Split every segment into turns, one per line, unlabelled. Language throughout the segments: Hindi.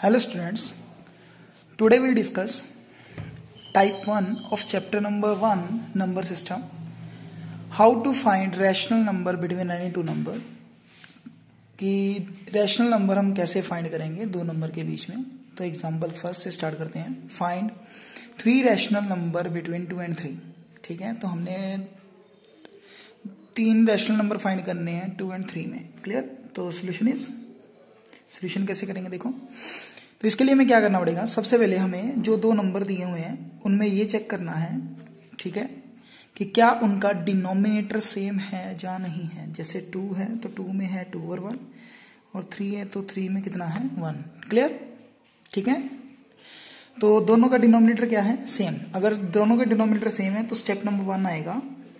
Hello students, today we discuss type 1 of chapter number 1 number system. How to find rational number between any two number. कि रैशनल नंबर हम कैसे फाइंड करेंगे दो नंबर के बीच में. तो एग्जांपल फर्स्ट से स्टार्ट करते हैं. Find 3 rational number between 2 and 3. ठीक है, तो हमने 3 रैशनल नंबर फाइंड करने हैं 2 and 3 में. क्लियर. तो सोल्यूशन कैसे करेंगे देखो. तो इसके लिए हमें क्या करना पड़ेगा. सबसे पहले हमें जो दो नंबर दिए हुए हैं उनमें ये चेक करना है, ठीक है, कि क्या उनका डिनोमिनेटर सेम है या नहीं है. जैसे 2 है तो 2 में है 2/1 और 3 है तो 3 में कितना है 1. क्लियर. ठीक है, तो दोनों का डिनोमिनेटर क्या है सेम. अगर दोनों का डिनोमिनेटर सेम है तो स्टेप नंबर 1 आएगा.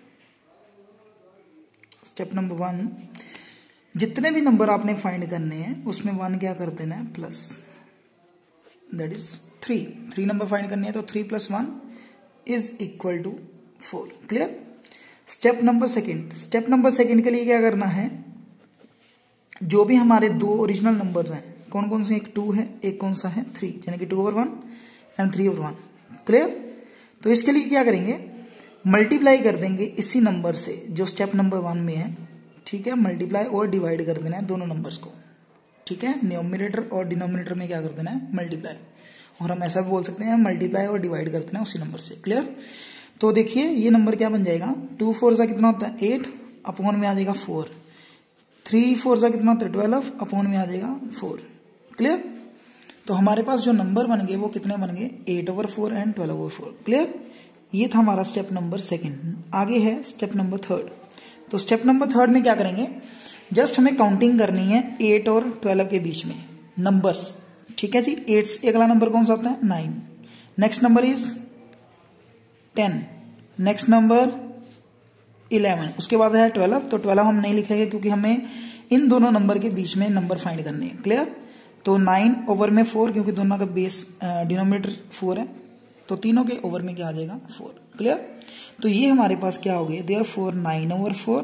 स्टेप नंबर 1, जितने भी नंबर आपने फाइंड करने हैं उसमें 1 क्या कर देना है plus. That is 3 number find करने हैं तो 3 + 1 is equal to 4. Clear. Step number second के लिए क्या करना है. जो भी हमारे दो ओरिजिनल नंबर्स हैं कौन कौन से. एक 2 है, एक कौन सा है 3, यानी कि 2/1 एंड 3/1. क्लियर. तो इसके लिए क्या करेंगे, मल्टीप्लाई कर देंगे इसी नंबर से जो स्टेप नंबर 1 में है. ठीक है, मल्टीप्लाई और डिवाइड कर देना है दोनों नंबर्स को. ठीक है, न्यूमरेटर और डिनोमिनेटर में क्या कर देना है मल्टीप्लाई. और हम ऐसा भी बोल सकते हैं मल्टीप्लाई और डिवाइड कर देना उसी नंबर से. क्लियर. तो देखिए ये नंबर क्या बन जाएगा. 2 4 सा कितना होता है 8 अपॉन में आ जाएगा 4. 3 4 सा कितना होता है 12 अपॉन में आ जाएगा 4. क्लियर. तो हमारे पास जो नंबर बन गए वो कितने बन गए 8/4 एंड 12/4. क्लियर. ये था हमारा स्टेप नंबर सेकंड. आगे है स्टेप नंबर थर्ड. तो स्टेप नंबर थर्ड में क्या करेंगे, जस्ट हमें काउंटिंग करनी है 8 और 12 के बीच में नंबर्स. ठीक है जी. 8 से अगला नंबर कौन सा होता है 9. Next number is 10. Next number 11. उसके बाद है 12. तो 12 हम नहीं लिखेंगे क्योंकि हमें इन दोनों नंबर के बीच में नंबर फाइंड करने हैं. क्लियर. तो 9 ओवर में 4 क्योंकि दोनों का बेस डिनोमिनेटर 4 है तो तीनों के ओवर में क्या आ जाएगा 4. क्लियर. तो ये हमारे पास क्या हो गए therefore 9/4,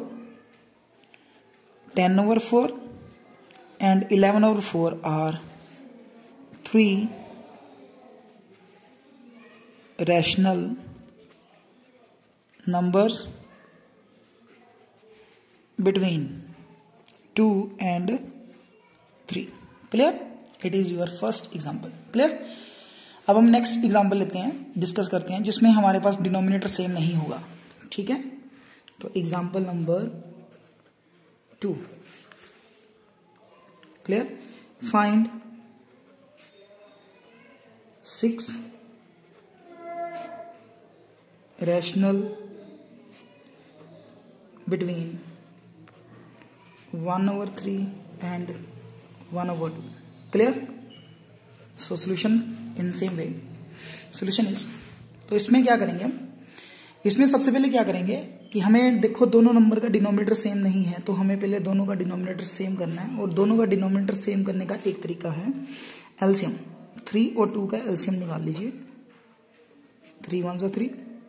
10/4 and 11/4 are 3 rational numbers between 2 and 3. Clear? It is your first example. Clear? अब हम नेक्स्ट एग्जाम्पल लेते हैं, डिस्कस करते हैं जिसमें हमारे पास डिनोमिनेटर सेम नहीं होगा. ठीक है, तो example number 2. Clear. Find 6 rational between 1/3 and 1/2. Clear? So solution in same way. Solution is, तो इसमें क्या करेंगे हम, इसमें सबसे पहले क्या करेंगे कि हमें देखो दोनों नंबर का डिनोमिनेटर सेम नहीं है तो हमें पहले दोनों का डिनोमिनेटर सेम करना है. और दोनों का डिनोमिनेटर सेम करने का एक तरीका है एलसीएम. 3 और 2 का एलसीएम निकाल लीजिए. 3 1 3.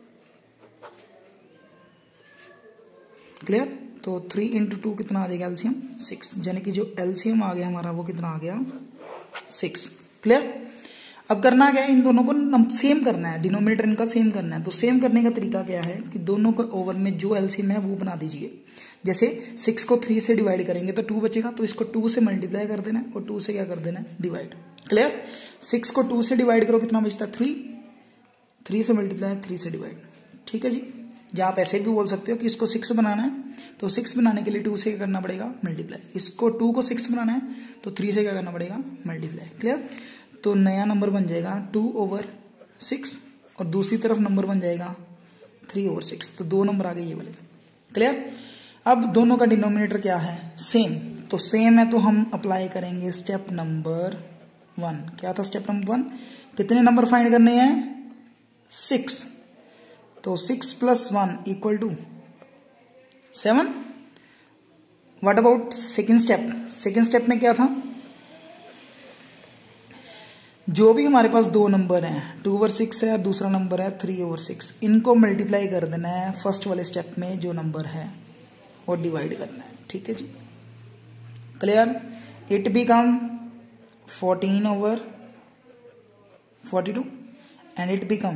क्लियर. तो 3 × 2 कितना आ जाएगा एलसीएम 6, यानी कि जो एलसीएम आ गया हमारा वो कितना आ गया 6. क्लियर. अब करना क्या है, इन दोनों को सेम करना है, डिनोमिनेटर इनका सेम करना है. तो सेम करने का तरीका क्या है कि दोनों के ओवर में जो एलसीएम है वो बना दीजिए. जैसे 6 को 3 से डिवाइड करेंगे तो 2 बचेगा, तो इसको 2 से मल्टीप्लाई कर देना है और 2 से क्या कर देना है डिवाइड. क्लियर. 6 को 2 से डिवाइड करो कितना बचता है 3. 3 से मल्टीप्लाई 3 से डिवाइड. ठीक है जी. या आप ऐसे भी बोल सकते हो कि इसको 6 बनाना है तो 6 बनाने के लिए 2 से क्या करना पड़ेगा मल्टीप्लाई. इसको 2 को 6 बनाना है तो 3 से क्या करना पड़ेगा मल्टीप्लाई. क्लियर. तो नया नंबर बन जाएगा 2/6 और दूसरी तरफ नंबर बन जाएगा 3/6. तो 2 नंबर आ गए ये वाले. क्लियर. अब दोनों का डिनोमिनेटर क्या है सेम. तो सेम है तो हम अप्लाई करेंगे स्टेप नंबर 1. क्या था स्टेप नंबर 1, कितने नंबर फाइंड करने हैं 6. तो 6 + 1 = 7. What about second step. Second step में क्या था, जो भी हमारे पास दो नंबर हैं 2/6 है और दूसरा नंबर है 3/6, इनको मल्टीप्लाई कर देना है फर्स्ट वाले स्टेप में जो नंबर है और डिवाइड करना है. ठीक है जी. Clear. It become 14/6 42 and it become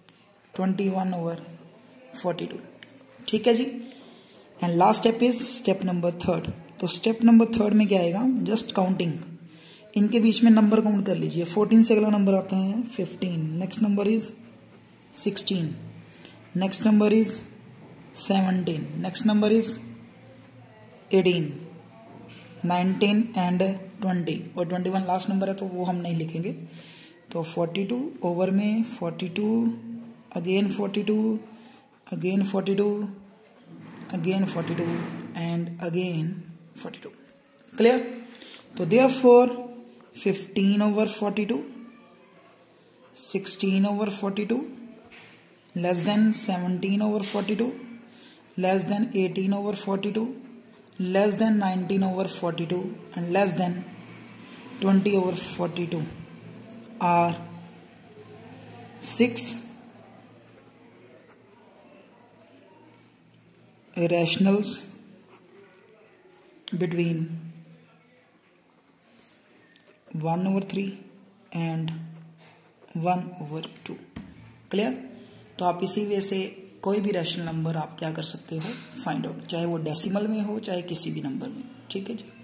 21/42. ठीक है जी। And last step is step number third. तो स्टेप नंबर थर्ड में क्या आएगा, जस्ट काउंटिंग, इनके बीच में नंबर काउंट कर लीजिए। 14 से अगला नंबर आता है 15, next number is 16, next number is 17, next number is 18, 19 and 20 और 21 लास्ट नंबर है तो वो हम नहीं लिखेंगे। तो 42 ओवर में 42, again 42, again 42, again 42 and again 42। Clear? तो therefore 15/42, 16/42, less than 17/42, less than 18/42, less than 19/42 and less than 20/42 are 6 irrationals between 1/3 and 1/2। Clear? तो आप इसी वे से कोई भी रैशनल नंबर आप क्या कर सकते हो, फाइंड आउट, चाहे वो डेसिमल में हो चाहे किसी भी नंबर में। ठीक है जी।